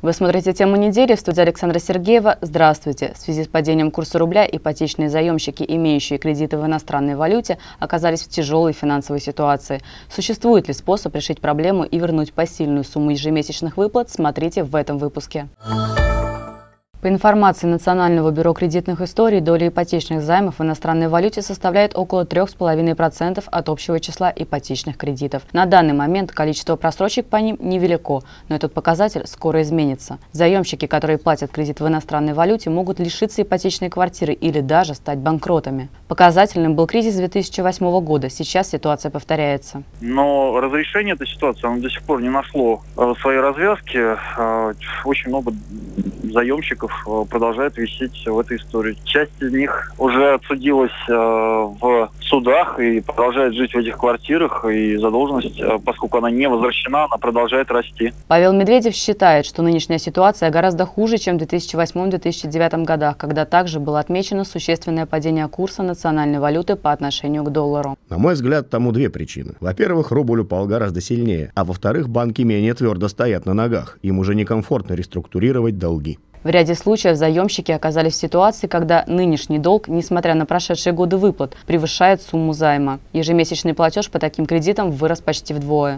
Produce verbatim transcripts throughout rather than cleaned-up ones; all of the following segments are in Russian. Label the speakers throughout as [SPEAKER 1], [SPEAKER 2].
[SPEAKER 1] Вы смотрите «Тему недели», в студии Александра Сергеева. Здравствуйте. В связи с падением курса рубля ипотечные заемщики, имеющие кредиты в иностранной валюте, оказались в тяжелой финансовой ситуации. Существует ли способ решить проблему и вернуть посильную сумму ежемесячных выплат? Смотрите в этом выпуске. По информации Национального бюро кредитных историй, доля ипотечных займов в иностранной валюте составляет около трёх с половиной процентов от общего числа ипотечных кредитов. На данный момент количество просрочек по ним невелико, но этот показатель скоро изменится. Заемщики, которые платят кредит в иностранной валюте, могут лишиться ипотечной квартиры или даже стать банкротами. Показательным был кризис две тысячи восьмого года. Сейчас ситуация повторяется.
[SPEAKER 2] Но разрешение этой ситуации оно до сих пор не нашло своей развязки. Очень много заемщиков продолжает висеть в этой истории. Часть из них уже отсудилась э, в судах и продолжает жить в этих квартирах, и задолженность, э, поскольку она не возвращена, она продолжает расти.
[SPEAKER 1] Павел Медведев считает, что нынешняя ситуация гораздо хуже, чем в две тысячи восьмом — две тысячи девятом годах, когда также было отмечено существенное падение курса национальной валюты по отношению к доллару.
[SPEAKER 3] На мой взгляд, тому две причины. Во-первых, рубль упал гораздо сильнее, а во-вторых, банки менее твердо стоят на ногах. Им уже некомфортно реструктурировать долги.
[SPEAKER 1] В ряде случаев заемщики оказались в ситуации, когда нынешний долг, несмотря на прошедшие годы выплат, превышает сумму займа. Ежемесячный платеж по таким кредитам вырос почти вдвое.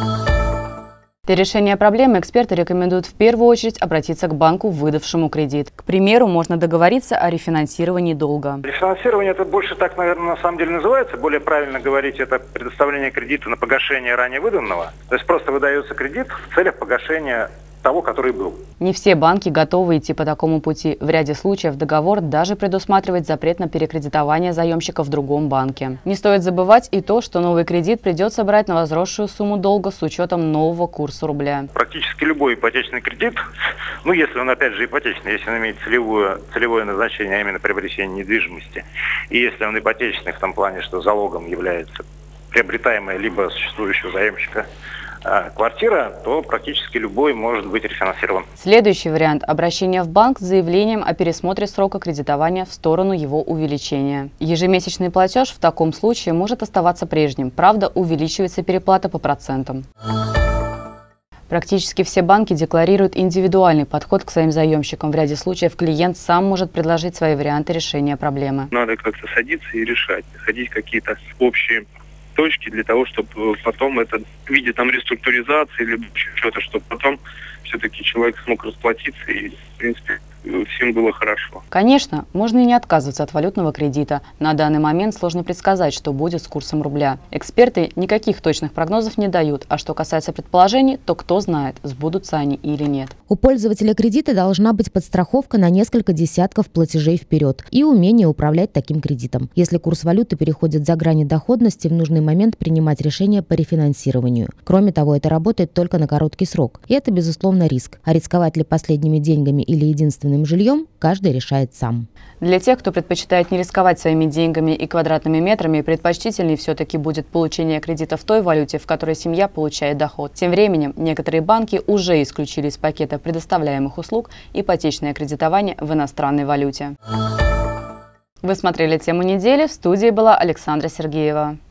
[SPEAKER 1] Для решения проблемы эксперты рекомендуют в первую очередь обратиться к банку, выдавшему кредит. К примеру, можно договориться о рефинансировании долга.
[SPEAKER 4] Рефинансирование — это больше так, наверное, на самом деле называется. Более правильно говорить, это предоставление кредита на погашение ранее выданного. То есть просто выдается кредит в целях погашения того, который был.
[SPEAKER 1] Не все банки готовы идти по такому пути. В ряде случаев договор даже предусматривает запрет на перекредитование заемщика в другом банке. Не стоит забывать и то, что новый кредит придется брать на возросшую сумму долга с учетом нового курса рубля.
[SPEAKER 4] Практически любой ипотечный кредит, ну если он опять же ипотечный, если он имеет целевое, целевое назначение, а именно приобретение недвижимости, и если он ипотечный в том плане, что залогом является приобретаемая либо существующего заемщика квартира, то практически любой может быть рефинансирован.
[SPEAKER 1] Следующий вариант – обращение в банк с заявлением о пересмотре срока кредитования в сторону его увеличения. Ежемесячный платеж в таком случае может оставаться прежним, правда, увеличивается переплата по процентам. Практически все банки декларируют индивидуальный подход к своим заемщикам. В ряде случаев клиент сам может предложить свои варианты решения проблемы.
[SPEAKER 5] Надо как-то садиться и решать, находить какие-то общие точки для того, чтобы потом это в виде там реструктуризации или что-то, чтобы потом все-таки человек смог расплатиться и, в принципе, всем было хорошо.
[SPEAKER 1] Конечно, можно и не отказываться от валютного кредита. На данный момент сложно предсказать, что будет с курсом рубля. Эксперты никаких точных прогнозов не дают, а что касается предположений, то кто знает, сбудутся они или нет.
[SPEAKER 6] У пользователя кредита должна быть подстраховка на несколько десятков платежей вперед и умение управлять таким кредитом. Если курс валюты переходит за грани доходности, в нужный момент принимать решение по рефинансированию. Кроме того, это работает только на короткий срок. И это, безусловно, риск. А рисковать ли последними деньгами или единственным жильем, каждый решает сам.
[SPEAKER 1] Для тех, кто предпочитает не рисковать своими деньгами и квадратными метрами, предпочтительнее все-таки будет получение кредита в той валюте, в которой семья получает доход. Тем временем, некоторые банки уже исключили из пакета предоставляемых услуг ипотечное кредитование в иностранной валюте. Вы смотрели «Тему недели», в студии была Александра Сергеева.